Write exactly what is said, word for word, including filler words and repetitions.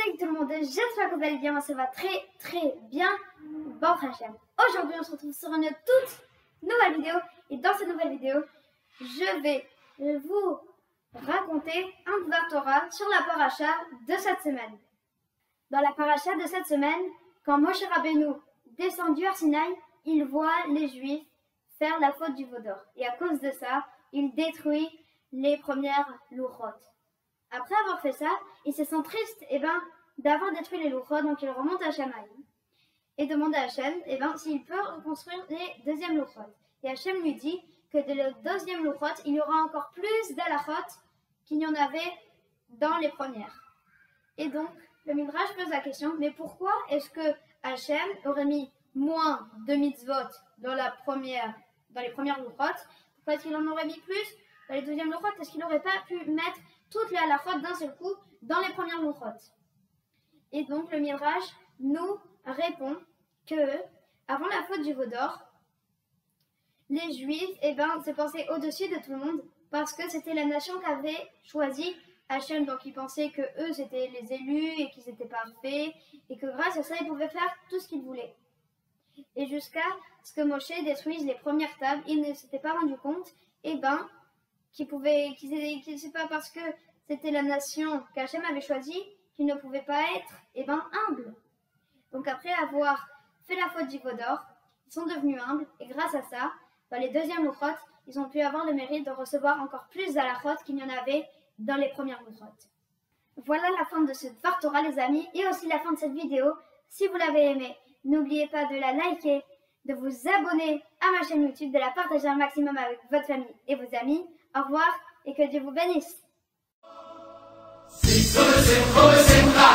Salut tout le monde, j'espère que vous allez bien, moi ça va très très bien. Bon Hachem, aujourd'hui on se retrouve sur une toute nouvelle vidéo. Et dans cette nouvelle vidéo, je vais vous raconter un Dvar Torah sur la paracha de cette semaine. Dans la paracha de cette semaine, quand Moshe Rabbeinu descend du Har Sinaï, il voit les Juifs faire la faute du veau d'or. Et à cause de ça, il détruit les premières louchot. Après avoir fait ça, il se sent triste eh ben, d'avoir détruit les louchot, donc il remonte à Shamaï et demande à Hachem eh ben, s'il peut reconstruire les deuxièmes louchot. Et Hachem lui dit que de la deuxième louchot, il y aura encore plus d'halachot qu'il n'y en avait dans les premières. Et donc, le Midrash pose la question, mais pourquoi est-ce que Hachem aurait mis moins de mitzvot dans, la première, dans les premières louchot? Pourquoi est-ce qu'il en aurait mis plus dans les deuxièmes louchot? Est-ce qu'il n'aurait pas pu mettre toutes les halachot d'un seul coup dans les premières louchot? Et donc le Midrash nous répond que avant la faute du veau d'or, les Juifs eh ben, se pensaient au-dessus de tout le monde parce que c'était la nation qu'avait choisi Hachem. Donc ils pensaient que eux c'était les élus et qu'ils étaient parfaits et que grâce à ça ils pouvaient faire tout ce qu'ils voulaient. Et jusqu'à ce que Moshe détruise les premières tables, ils ne s'étaient pas rendu compte eh ben, qu'ils pouvaient, qu'ils, qu'ils, c'est pas parce que c'était la nation qu'Hachem avait choisie qu'ils ne pouvaient pas être eh ben, humbles. Donc après avoir fait la faute du veau d'or, ils sont devenus humbles et grâce à ça, dans les deuxièmes louchot, ils ont pu avoir le mérite de recevoir encore plus d'halachot qu'il y en avait dans les premières louchot. Voilà la fin de ce Dvar Torah les amis et aussi la fin de cette vidéo. Si vous l'avez aimé, n'oubliez pas de la liker, de vous abonner à ma chaîne YouTube, de la partager un maximum avec votre famille et vos amis. Au revoir et que Dieu vous bénisse.